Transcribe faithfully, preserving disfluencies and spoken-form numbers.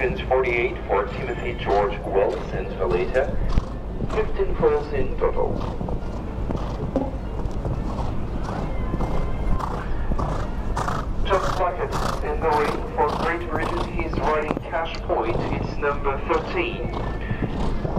seconds forty-eight for Timothy George Wilson for later. fifteen falls in total. Just like it, in the ring for Great Britain, he's riding cash point, it's number thirteen.